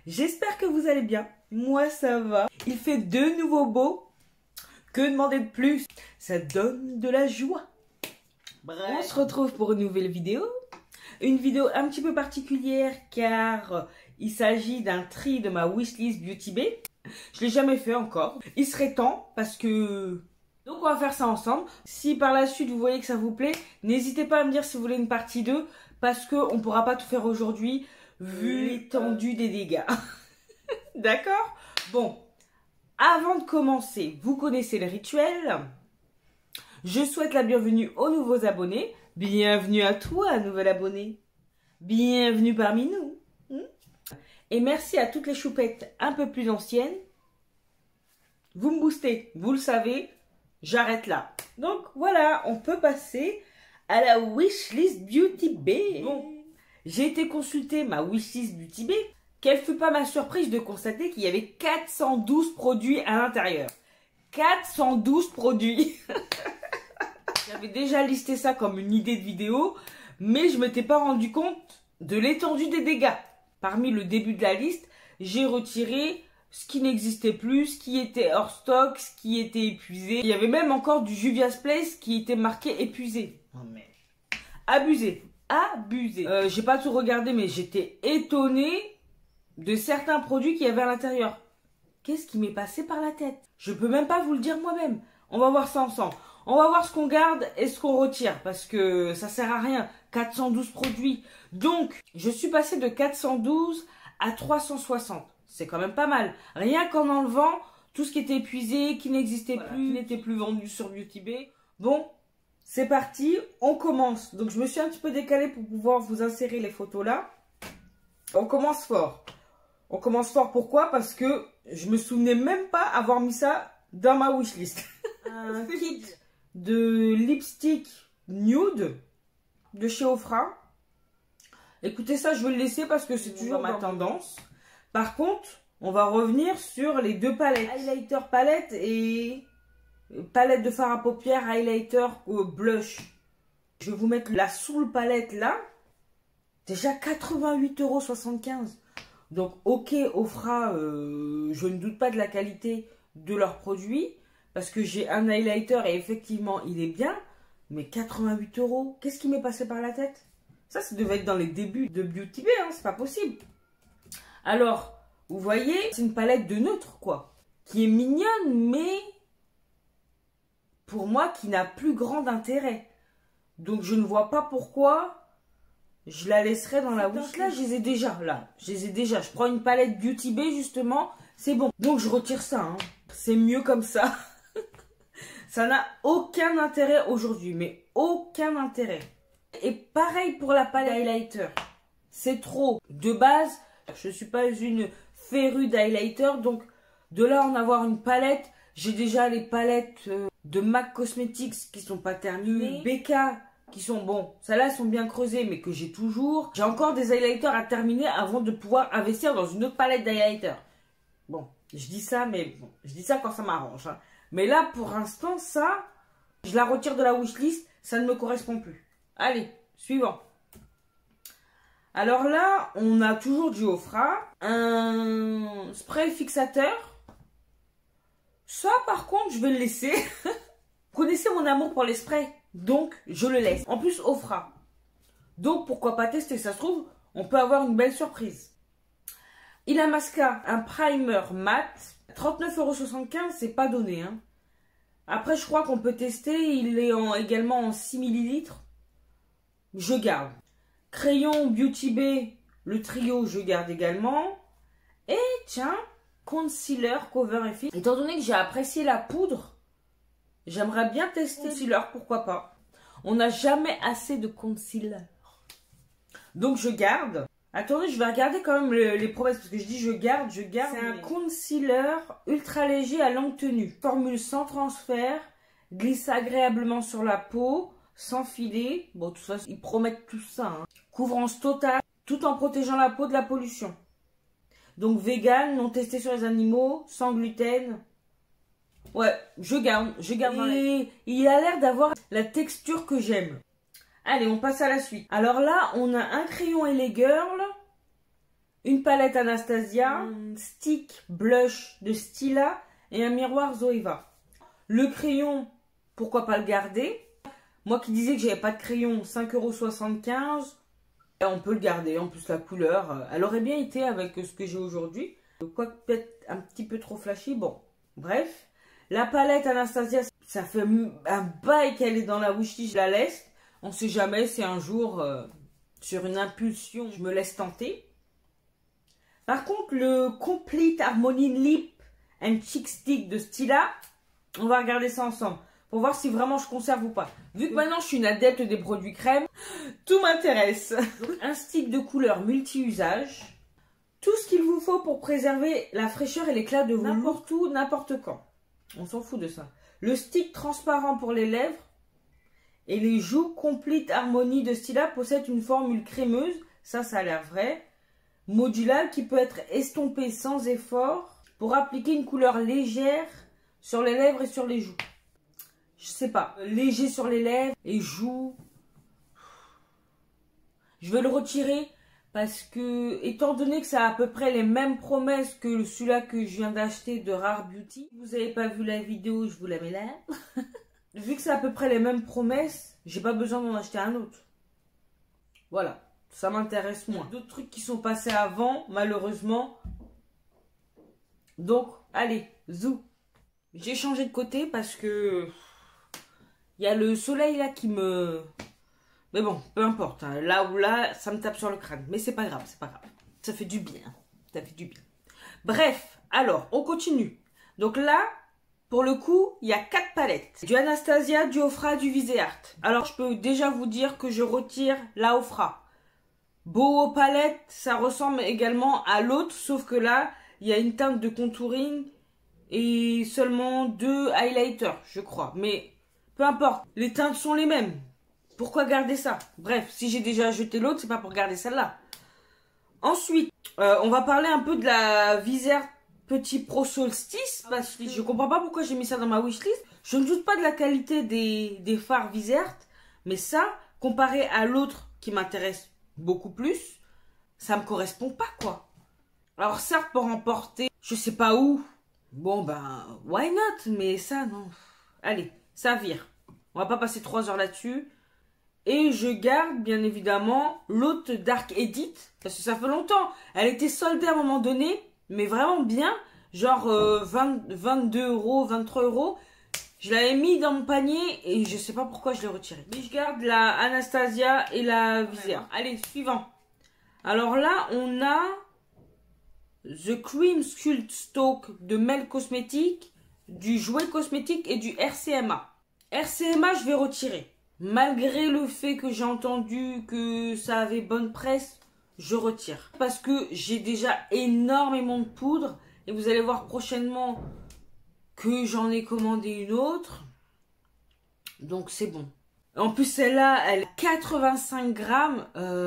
J'espère que vous allez bien. Moi, ça va. Il fait de nouveau beau. Que demander de plus? Ça donne de la joie. Bref. On se retrouve pour une nouvelle vidéo. Une vidéo un petit peu particulière car il s'agit d'un tri de ma wishlist Beauty Bay. Je l'ai jamais fait encore. Il serait temps parce que... Donc on va faire ça ensemble. Si par la suite vous voyez que ça vous plaît, n'hésitez pas à me dire si vous voulez une partie 2 parce qu'on ne pourra pas tout faire aujourd'hui vu l'étendue des dégâts. D'accord? Bon, avant de commencer, vous connaissez le rituel. Je souhaite la bienvenue aux nouveaux abonnés. Bienvenue à toi, nouvel abonné. Bienvenue parmi nous. Et merci à toutes les choupettes un peu plus anciennes. Vous me boostez, vous le savez, j'arrête là. Donc voilà, on peut passer à la wishlist Beauty Bay. Bon, j'ai été consulter ma wishlist Beauty Bay. Quelle fut pas ma surprise de constater qu'il y avait 412 produits à l'intérieur. 412 produits. J'avais déjà listé ça comme une idée de vidéo, mais je ne m'étais pas rendu compte de l'étendue des dégâts. Parmi le début de la liste, j'ai retiré ce qui n'existait plus, ce qui était hors stock, ce qui était épuisé. Il y avait même encore du Juvia's Place qui était marqué épuisé. Oh mais... Abusé. Abusé. J'ai pas tout regardé, mais j'étais étonnée de certains produits qu'il y avait à l'intérieur. Qu'est-ce qui m'est passé par la tête? Je peux même pas vous le dire moi-même. On va voir ça ensemble. On va voir ce qu'on garde et ce qu'on retire parce que ça sert à rien. 412 produits. Donc, je suis passée de 412 à 360. C'est quand même pas mal. Rien qu'en enlevant tout ce qui était épuisé, qui n'existait plus, qui n'était plus vendu sur Beauty Bay. Bon, c'est parti. On commence. Donc, je me suis un petit peu décalée pour pouvoir vous insérer les photos là. On commence fort. On commence fort pourquoi? Parce que je me souvenais même pas avoir mis ça dans ma wishlist. Un kit de lipstick nude de chez Ofra. Écoutez ça, je vais le laisser parce que c'est toujours ma tendance. Par contre, on va revenir sur les deux palettes. Highlighter palette et palette de fard à paupières, highlighter blush. Je vais vous mettre la Soul palette là. Déjà 88,75 €. Donc ok, Ofra, je ne doute pas de la qualité de leurs produits. Parce que j'ai un highlighter et effectivement il est bien. Mais 88 €, qu'est-ce qui m'est passé par la tête? Ça devait être dans les débuts de Beauty Bay, hein, c'est pas possible. Alors, vous voyez, c'est une palette de neutre quoi. Qui est mignonne mais pour moi qui n'a plus grand intérêt. Donc je ne vois pas pourquoi je la laisserai dans la wishlist. Là, je les ai déjà, là. Je les ai déjà. Je prends une palette Beauty Bay justement, c'est bon. Donc je retire ça, hein. C'est mieux comme ça. Ça n'a aucun intérêt aujourd'hui, mais aucun intérêt. Et pareil pour la palette highlighter. C'est trop. De base, je ne suis pas une férue d'highlighter, donc de là en avoir une palette, j'ai déjà les palettes de MAC Cosmetics qui sont pas terminées, BK qui sont bon, celles-là sont bien creusées, mais que j'ai toujours. J'ai encore des highlighters à terminer avant de pouvoir investir dans une autre palette d'highlighter. Bon, je dis ça, mais bon, je dis ça quand ça m'arrange, hein. Mais là, pour l'instant, ça, je la retire de la wishlist. Ça ne me correspond plus. Allez, suivant. Alors là, on a toujours du Ofra. Un spray fixateur. Ça, par contre, je vais le laisser. Vous connaissez mon amour pour les sprays. Donc, je le laisse. En plus, Ofra. Donc, pourquoi pas tester? Ça se trouve, on peut avoir une belle surprise. Illamasqua, un primer mat. 39,75 €, c'est pas donné. Hein. Après, je crois qu'on peut tester. Il est également en 6 ml. Je garde. Crayon Beauty Bay, le trio, je garde également. Et tiens, concealer Cover FX. Étant donné que j'ai apprécié la poudre, j'aimerais bien tester concealer, pourquoi pas. On n'a jamais assez de concealer. Donc, je garde. Attendez, je vais regarder quand même les promesses, parce que je dis je garde. C'est un concealer ultra léger à longue tenue. Formule sans transfert, glisse agréablement sur la peau, sans filet. Bon, de toute façon, ils promettent tout ça. Hein. Couvrance totale, tout en protégeant la peau de la pollution. Donc vegan, non testé sur les animaux, sans gluten. Ouais, je garde. Et il a l'air d'avoir la texture que j'aime. Allez, on passe à la suite. Alors là, on a un crayon LA Girl une palette Anastasia, un stick blush de Stila et un miroir Zoeva. Le crayon, pourquoi pas le garder? Moi qui disais que j'avais pas de crayon, 5,75 €. On peut le garder, en plus la couleur, elle aurait bien été avec ce que j'ai aujourd'hui. Quoique peut-être un petit peu trop flashy, bon, bref. La palette Anastasia, ça fait un bail qu'elle est dans la wishlist, je la laisse. On sait jamais, c'est un jour, sur une impulsion, je me laisse tenter. Par contre, le Complete Harmony Lip and Cheek Stick de Stila, on va regarder ça ensemble. Pour voir si vraiment je conserve ou pas. Vu que maintenant je suis une adepte des produits crème, tout m'intéresse. Un stick de couleur multi-usage. Tout ce qu'il vous faut pour préserver la fraîcheur et l'éclat de vos looks. N'importe où, n'importe quand. On s'en fout de ça. Le stick transparent pour les lèvres. Et les joues Complete Harmony de Stila possèdent une formule crémeuse. Ça a l'air vrai. Modulable qui peut être estompée sans effort. Pour appliquer une couleur légère sur les lèvres et sur les joues. Je sais pas, léger sur les lèvres et joues. Je vais le retirer parce que, étant donné que ça a à peu près les mêmes promesses que celui-là que je viens d'acheter de Rare Beauty. Si vous n'avez pas vu la vidéo, je vous la mets là. Vu que c'est à peu près les mêmes promesses, j'ai pas besoin d'en acheter un autre. Voilà, ça m'intéresse moins. D'autres trucs qui sont passés avant, malheureusement. Donc, allez, zou. J'ai changé de côté parce que... il y a le soleil là qui me... Mais bon, peu importe. Hein. Là ou là, ça me tape sur le crâne. Mais c'est pas grave, c'est pas grave. Ça fait du bien. Ça fait du bien. Bref, alors, on continue. Donc là, pour le coup, il y a 4 palettes. Du Anastasia, du Ofra, du Viseart. Alors, je peux déjà vous dire que je retire la Ofra. Beau palette, ça ressemble également à l'autre. Sauf que là, il y a une teinte de contouring et seulement 2 highlighters, je crois. Mais... peu importe, les teintes sont les mêmes. Pourquoi garder ça? Bref, si j'ai déjà jeté l'autre, c'est pas pour garder celle-là. Ensuite, on va parler un peu de la Viseart Petit Pro Solstice. Parce que je comprends pas pourquoi j'ai mis ça dans ma wishlist. Je ne doute pas de la qualité des fards Viseart. Mais ça, comparé à l'autre qui m'intéresse beaucoup plus, ça me correspond pas, quoi. Alors certes, pour emporter, je sais pas où. Bon ben, why not? Mais ça, non. Allez. Ça vire. On va pas passer 3 heures là-dessus. Et je garde, bien évidemment, l'autre Dark Edit. Parce que ça fait longtemps. Elle était soldée à un moment donné. Mais vraiment bien. Genre 22 €, 23 €. Je l'avais mis dans mon panier. Et je sais pas pourquoi je l'ai retiré. Mais je garde la Anastasia et la Viseart. Allez, suivant. Alors là, on a The Cream Sculpt Stock de Mel Cosmetics, du Jouet Cosmétique et du RCMA. RCMA, je vais retirer. Malgré le fait que j'ai entendu que ça avait bonne presse, je retire. Parce que j'ai déjà énormément de poudre. Et vous allez voir prochainement que j'en ai commandé une autre. Donc c'est bon. En plus celle-là, elle est 85 grammes.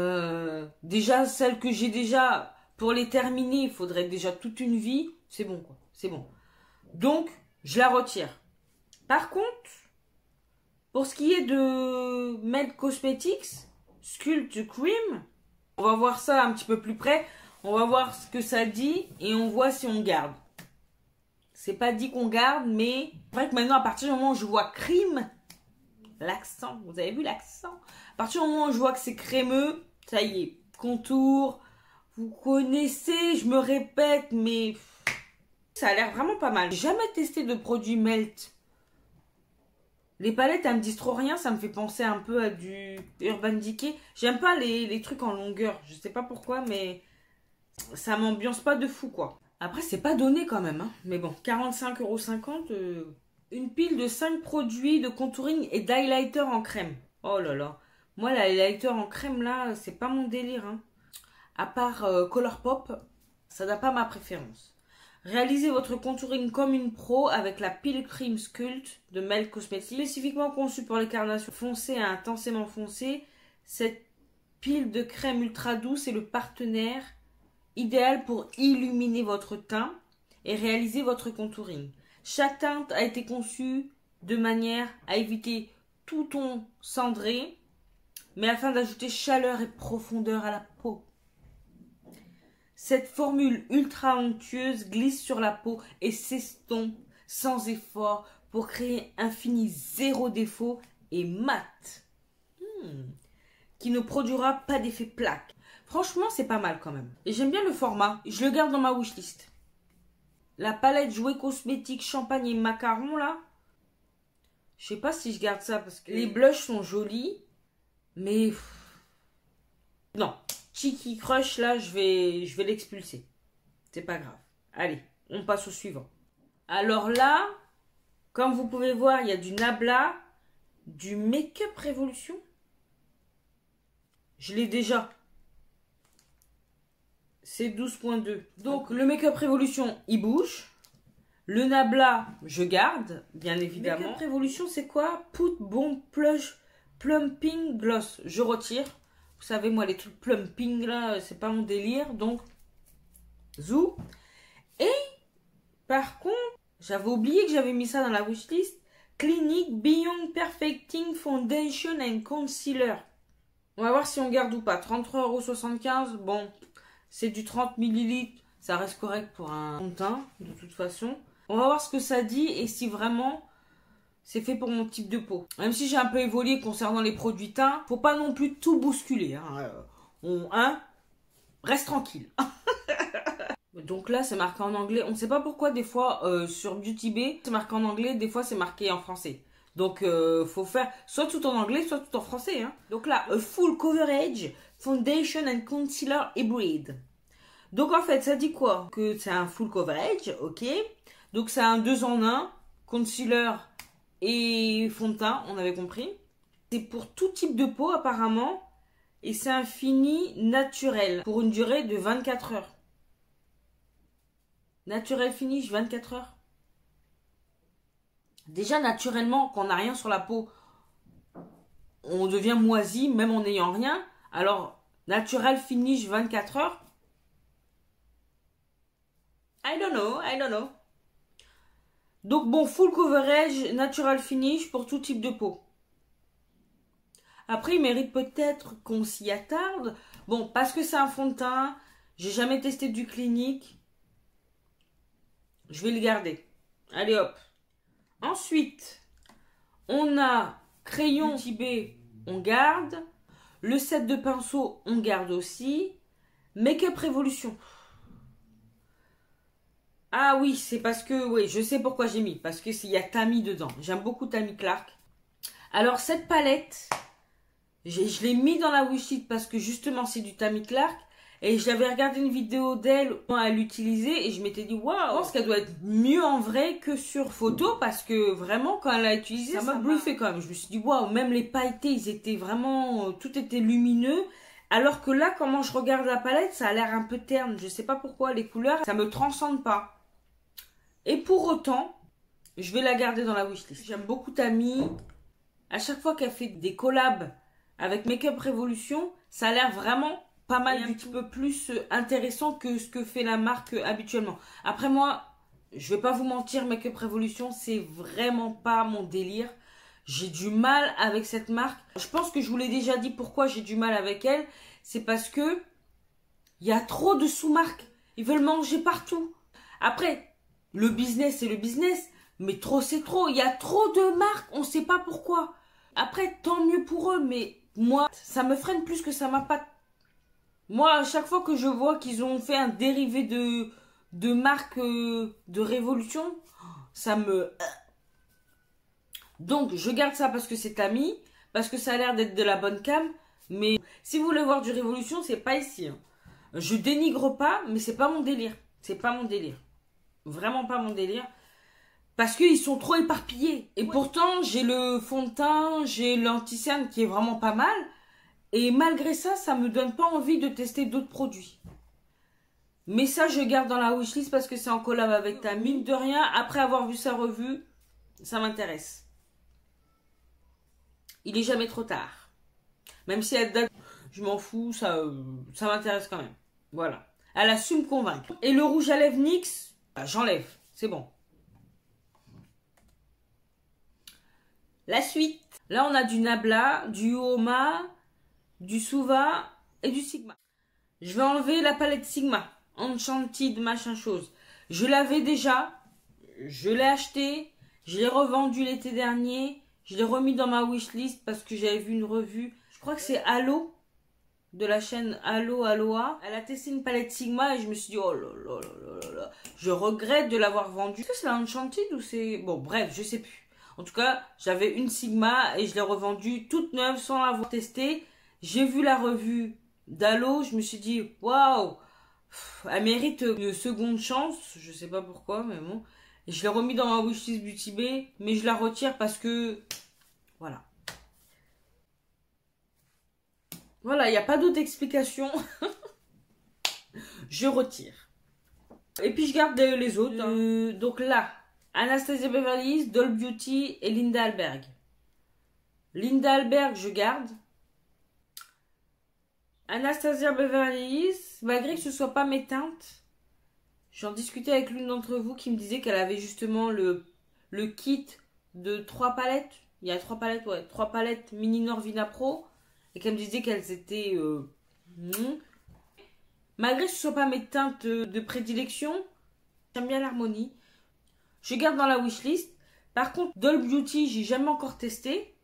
Déjà celle que j'ai déjà, pour les terminer, il faudrait déjà toute une vie. C'est bon quoi, c'est bon. Donc je la retire. Par contre, pour ce qui est de Mel Cosmetics, Sculpt Cream, on va voir ça un petit peu plus près. On va voir ce que ça dit et on voit si on garde. C'est pas dit qu'on garde, mais c'est vrai que maintenant, à partir du moment où je vois cream, l'accent, vous avez vu l'accent? À partir du moment où je vois que c'est crémeux, ça y est, contour, vous connaissez, je me répète, mais ça a l'air vraiment pas mal. J'ai jamais testé de produit Melt. Les palettes, elles me disent trop rien, ça me fait penser un peu à du Urban Decay. J'aime pas les trucs en longueur, je sais pas pourquoi, mais ça m'ambiance pas de fou, quoi. Après, c'est pas donné quand même, hein. Mais bon, 45,50 €, une pile de 5 produits de contouring et d'highlighter en crème. Oh là là. Moi, l'highlighter en crème, là, c'est pas mon délire, hein. À part Colourpop, ça n'a pas ma préférence. Réalisez votre contouring comme une pro avec la pile Cream Sculpt de Mel Cosmetics. Spécifiquement conçue pour les carnations foncées et intensément foncées, cette pile de crème ultra douce est le partenaire idéal pour illuminer votre teint et réaliser votre contouring. Chaque teinte a été conçue de manière à éviter tout ton cendré, mais afin d'ajouter chaleur et profondeur à la peau. Cette formule ultra onctueuse glisse sur la peau et s'estompe sans effort pour créer un fini zéro défaut et mat. Qui ne produira pas d'effet plaque. Franchement, c'est pas mal quand même. Et j'aime bien le format. Je le garde dans ma wishlist. La palette jouets cosmétiques champagne et macaron là. Je sais pas si je garde ça parce que les blushs sont jolis. Mais non. Cheeky Crush là, je vais l'expulser. C'est pas grave. Allez, on passe au suivant. Alors là, comme vous pouvez voir, il y a du Nabla, du Make-up Révolution. Je l'ai déjà. C'est 12.2. Donc, le Make-up Révolution, il bouge. Le Nabla, je garde, bien évidemment. Make-up Révolution, c'est quoi? Put Bon Plumping Gloss. Je retire. Vous savez, moi, les trucs plumping, là, c'est pas mon délire. Donc, zou. Et, par contre, j'avais oublié que j'avais mis ça dans la wishlist. Clinique Beyond Perfecting Foundation and Concealer. On va voir si on garde ou pas. 33,75 €. Bon, c'est du 30 ml. Ça reste correct pour un fond de teint, de toute façon. On va voir ce que ça dit et si vraiment c'est fait pour mon type de peau. Même si j'ai un peu évolué concernant les produits teints, faut pas non plus tout bousculer. Reste tranquille. Donc là, c'est marqué en anglais. On ne sait pas pourquoi des fois sur Beauty Bay, c'est marqué en anglais, des fois c'est marqué en français. Donc, faut faire soit tout en anglais, soit tout en français. Hein. Donc là, a Full Coverage Foundation and Concealer Hybrid. Donc en fait, ça dit quoi? Que c'est un full coverage, ok. Donc c'est un 2 en 1, concealer et fond de teint, on avait compris. C'est pour tout type de peau apparemment. Et c'est un fini naturel pour une durée de 24 heures. Naturel finish 24 heures. Déjà naturellement, quand on n'a rien sur la peau, on devient moisi même en n'ayant rien. Alors, naturel finish 24 heures. I don't know. Donc bon, full coverage, natural finish pour tout type de peau. Après, il mérite peut-être qu'on s'y attarde. Bon, parce que c'est un fond de teint, j'ai jamais testé du Clinique. Je vais le garder. Allez hop. Ensuite, on a crayon Tibet, on garde. Le set de pinceaux, on garde aussi. Make-up Révolution. Ah oui, c'est parce que, oui, je sais pourquoi j'ai mis. Parce qu'il y a Tammy dedans. J'aime beaucoup Tammy Clark. Alors, cette palette, je l'ai mis dans la wishlist parce que justement, c'est du Tammy Clark. Et j'avais regardé une vidéo d'elle à l'utiliser et je m'étais dit, waouh, je pense qu'elle doit être mieux en vrai que sur photo parce que vraiment, quand elle l'a utilisé, ça m'a bluffé quand même. Je me suis dit, waouh, même les pailletés, ils étaient vraiment, tout était lumineux. Alors que là, comment je regarde la palette, ça a l'air un peu terne. Je sais pas pourquoi, les couleurs, ça me transcende pas. Et pour autant, je vais la garder dans la wishlist. J'aime beaucoup Tammy. À chaque fois qu'elle fait des collabs avec Make-up Révolution, ça a l'air vraiment pas mal, un petit peu plus intéressant que ce que fait la marque habituellement. Après moi, je vais pas vous mentir, Make-up Révolution, c'est vraiment pas mon délire. J'ai du mal avec cette marque. Je pense que je vous l'ai déjà dit pourquoi j'ai du mal avec elle. C'est parce que il y a trop de sous-marques. Ils veulent manger partout. Après, le business, c'est le business. Mais trop, c'est trop. Il y a trop de marques. On ne sait pas pourquoi. Après, tant mieux pour eux. Mais moi, ça me freine plus que ça m'appâte. Moi, à chaque fois que je vois qu'ils ont fait un dérivé de marque de Révolution, ça me... Donc, je garde ça parce que c'est Tammy. Parce que ça a l'air d'être de la bonne cam. Mais si vous voulez voir du Révolution, c'est pas ici. Hein. Je dénigre pas, mais c'est pas mon délire. C'est pas mon délire. Vraiment pas mon délire. Parce qu'ils sont trop éparpillés. Et pourtant, j'ai le fond de teint, j'ai l'anti-cerne qui est vraiment pas mal. Et malgré ça, ça me donne pas envie de tester d'autres produits. Mais ça, je garde dans la wishlist parce que c'est en collab avec ta mine de rien. Après avoir vu sa revue, ça m'intéresse. Il est jamais trop tard. Même si elle date, je m'en fous, ça m'intéresse quand même. Voilà. Elle a su me convaincre. Et le rouge à lèvres NYX, j'enlève. C'est bon. La suite. Là, on a du Nabla, du Uoma, du Suva et du Sigma. Je vais enlever la palette Sigma. Enchanted machin chose. Je l'avais déjà. Je l'ai acheté. Je l'ai revendu l'été dernier. Je l'ai remis dans ma wishlist parce que j'avais vu une revue. Je crois que c'est Allo, de la chaîne Allo Aloha. Elle a testé une palette Sigma et je me suis dit, oh là là là là là. Je regrette de l'avoir vendue. Est-ce que c'est la Enchanted ou c'est... Bon, bref, je sais plus. En tout cas, j'avais une Sigma et je l'ai revendue toute neuve sans l'avoir testée. J'ai vu la revue d'Allo. Je me suis dit, waouh, elle mérite une seconde chance. Je sais pas pourquoi, mais bon. Et je l'ai remis dans ma wishlist Beauty Bay, mais je la retire parce que... Voilà. Voilà, il n'y a pas d'autre explication. Je retire. Et puis je garde les autres. Donc là, Anastasia Beverly Hills, Doll Beauty et Linda Alberg. Linda Alberg, je garde. Anastasia Beverly Hills, malgré que ce ne soit pas mes teintes, j'en discutais avec l'une d'entre vous qui me disait qu'elle avait justement le kit de 3 palettes. Il y a 3 palettes, ouais. 3 palettes Mini Norvina Pro. Et qu'elle me disait qu'elles étaient... Malgré que ce ne soit pas mes teintes de prédilection, j'aime bien l'harmonie. Je garde dans la wishlist. Par contre, Doll Beauty, j'ai jamais encore testé.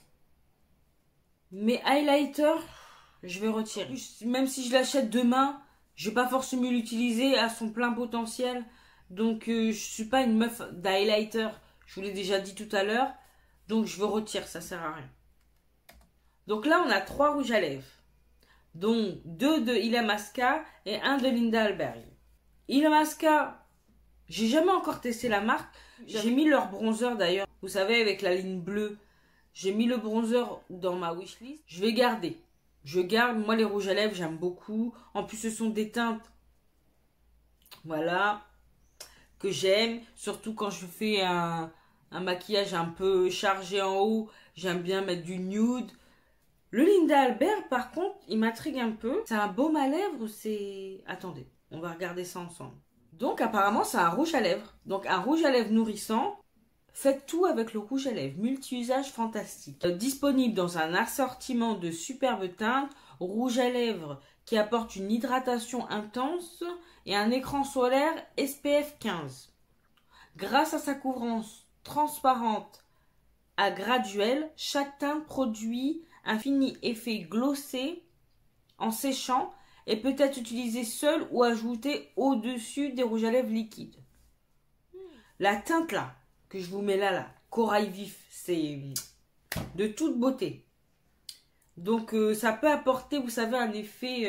Mais highlighter, je vais retirer. Même si je l'achète demain, je vais pas forcément l'utiliser à son plein potentiel. Donc, je suis pas une meuf d'highlighter. Je vous l'ai déjà dit tout à l'heure. Donc, je veux retirer, ça sert à rien. Donc là, on a 3 rouges à lèvres. Donc, 2 de Illamasqua et 1 de Linda Alberg. Illamasqua, j'ai jamais encore testé la marque. J'ai mis leur bronzer d'ailleurs. Vous savez, avec la ligne bleue. J'ai mis le bronzer dans ma wishlist. Je vais garder. Je garde. Moi, les rouges à lèvres, j'aime beaucoup. En plus, ce sont des teintes. Voilà. Que j'aime. Surtout quand je fais un maquillage un peu chargé en haut. J'aime bien mettre du nude. Le Linda Alberg, par contre, il m'intrigue un peu. C'est un baume à lèvres ou c'est... Attendez, on va regarder ça ensemble. Donc, apparemment, c'est un rouge à lèvres. Donc, un rouge à lèvres nourrissant. Faites tout avec le rouge à lèvres. Multi-usage fantastique. Disponible dans un assortiment de superbes teintes. Rouge à lèvres qui apporte une hydratation intense et un écran solaire SPF 15. Grâce à sa couvrance transparente à graduelle, chaque teinte produit un fini effet glossé en séchant et peut être utilisé seul ou ajouté au-dessus des rouges à lèvres liquides. La teinte là, que je vous mets là, corail vif, c'est de toute beauté. Donc ça peut apporter, vous savez, un effet...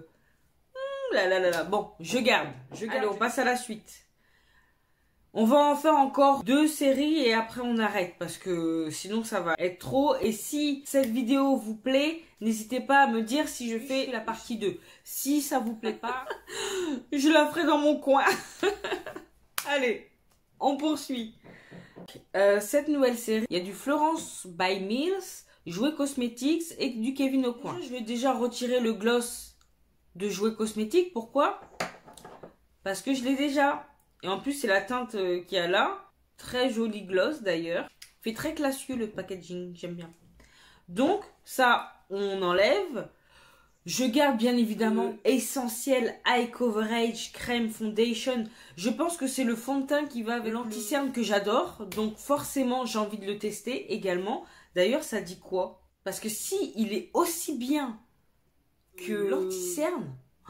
Bon, je garde. Allez, on passe à la suite. On va en faire encore 2 séries et après on arrête parce que sinon ça va être trop. Et si cette vidéo vous plaît, n'hésitez pas à me dire si je fais la partie 2. Si ça vous plaît pas, je la ferai dans mon coin. Allez, on poursuit. Cette nouvelle série, il y a du Florence by Mills, Jouets Cosmetics et du Kevyn Aucoin. Je vais déjà retirer le gloss de Jouets Cosmetics. Pourquoi? Parce que je l'ai déjà. Et en plus, c'est la teinte qu'il y a là. Très joli gloss d'ailleurs. Fait très classieux le packaging, j'aime bien. Donc, ça, on enlève. Je garde bien évidemment Essentiel Eye Coverage Crème Foundation. Je pense que c'est le fond de teint qui va avec l'anti-cerne que j'adore. Donc, forcément, j'ai envie de le tester également. D'ailleurs, ça dit quoi? Parce que si il est aussi bien que l'anti-cerne...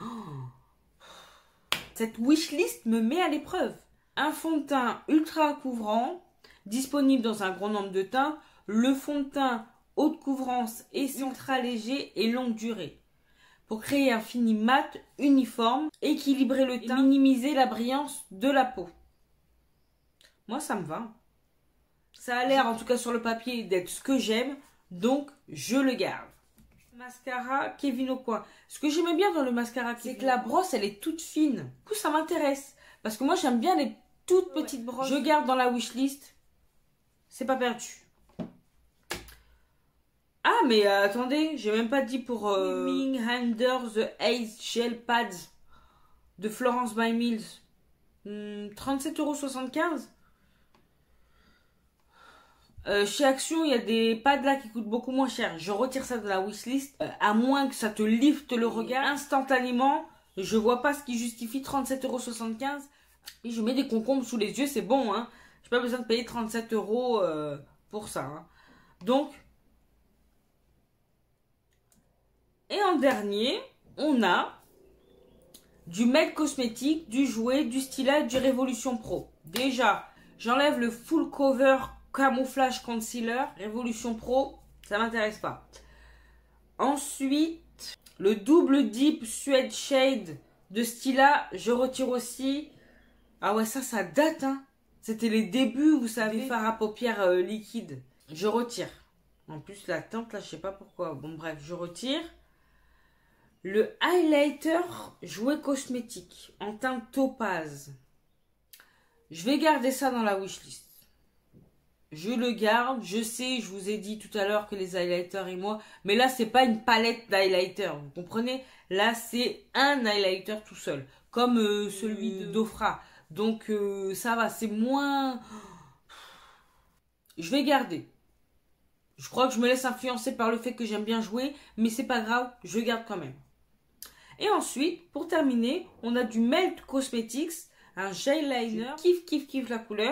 Cette wishlist me met à l'épreuve. Un fond de teint ultra couvrant, disponible dans un grand nombre de teintes. Le fond de teint haute couvrance et ultra léger et longue durée. Pour créer un fini mat, uniforme, équilibrer le teint et minimiser la brillance de la peau. Moi, ça me va. Ça a l'air, en tout cas sur le papier, d'être ce que j'aime. Donc, je le garde. Mascara Kevyn Aucoin. Ce que j'aimais bien dans le mascara, c'est que la brosse, elle est toute fine. Du coup, ça m'intéresse. Parce que moi, j'aime bien les toutes petites brosses. Je garde dans la wishlist. C'est pas perdu. Ah, mais attendez, j'ai même pas dit pour Ming Under the Ace Gel Pads de Florence by Mills. 37,75 €. Chez Action, il y a des pads là qui coûtent beaucoup moins cher. Je retire ça de la wishlist. À moins que ça te lifte le regard instantanément. Je vois pas ce qui justifie 37,75 €. Et je mets des concombres sous les yeux, c'est bon, hein. J'ai pas besoin de payer 37 € pour ça, hein. Donc, et en dernier, on a du Melt Cosmétique, du jouet, du stylat, du Révolution Pro. Déjà, j'enlève le full cover camouflage concealer. Révolution Pro, ça m'intéresse pas. Ensuite, le double dip Suede Shade de stylat, je retire aussi. Ah ouais, ça date, hein. C'était les débuts, vous savez, fard à paupières liquide. Je retire. En plus, la teinte, là, je sais pas pourquoi. Bon, bref, je retire. Le highlighter jouet cosmétique en teinte topaz. Je vais garder ça dans la wishlist. Je le garde. Je sais, je vous ai dit tout à l'heure que les highlighters et moi... Mais là, c'est pas une palette d'highlighter. Vous comprenez? Là, c'est un highlighter tout seul. Comme celui d'Ofra. Donc, ça va. C'est moins... Je vais garder. Je crois que je me laisse influencer par le fait que j'aime bien jouer. Mais c'est pas grave. Je garde quand même. Et ensuite, pour terminer, on a du Melt Cosmetics, un gel liner. Je kiffe la couleur.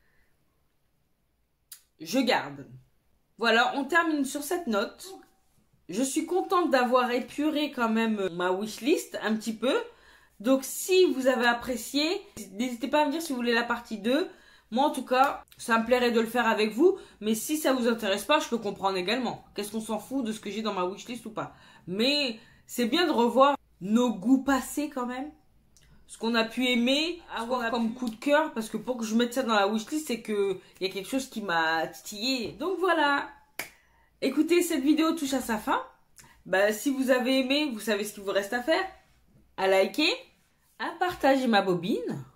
Je garde. Voilà, on termine sur cette note. Je suis contente d'avoir épuré quand même ma wishlist un petit peu. Donc si vous avez apprécié, n'hésitez pas à me dire si vous voulez la partie 2. Moi en tout cas, ça me plairait de le faire avec vous. Mais si ça vous intéresse pas, je peux comprendre également. Qu'est-ce qu'on s'en fout de ce que j'ai dans ma wishlist ou pas. Mais c'est bien de revoir nos goûts passés quand même. Ce qu'on a pu aimer, avoir comme coup de cœur. Parce que pour que je mette ça dans la wishlist, c'est qu'il y a quelque chose qui m'a titillé. Donc voilà. Écoutez, cette vidéo touche à sa fin. Bah, si vous avez aimé, vous savez ce qu'il vous reste à faire. À liker, à partager ma bobine.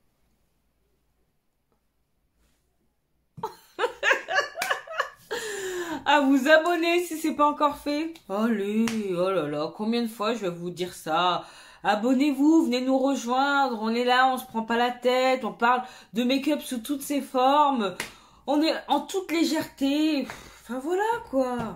À vous abonner si c'est pas encore fait. Allez, oh là là, combien de fois je vais vous dire ça? Abonnez-vous, venez nous rejoindre, on est là, on se prend pas la tête, on parle de make-up sous toutes ses formes, on est en toute légèreté, enfin voilà quoi.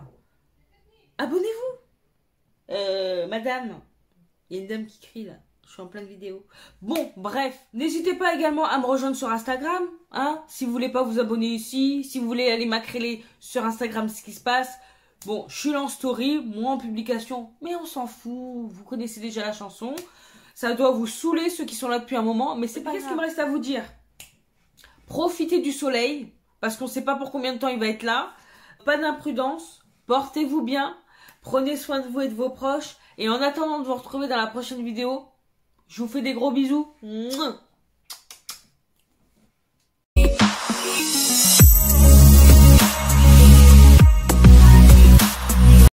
Abonnez-vous. Madame, il y a une dame qui crie là. Je suis en pleine vidéo. Bon, bref. N'hésitez pas également à me rejoindre sur Instagram. Hein, si vous voulez pas vous abonner ici. Si vous voulez aller m'acréler sur Instagram ce qui se passe. Bon, je suis là en story, moi en publication. Mais on s'en fout. Vous connaissez déjà la chanson. Ça doit vous saouler ceux qui sont là depuis un moment. Mais c'est pas grave. Qu'est-ce qu'il me reste à vous dire? Profitez du soleil. Parce qu'on ne sait pas pour combien de temps il va être là. Pas d'imprudence. Portez-vous bien. Prenez soin de vous et de vos proches. Et en attendant de vous retrouver dans la prochaine vidéo, je vous fais des gros bisous. Mouah.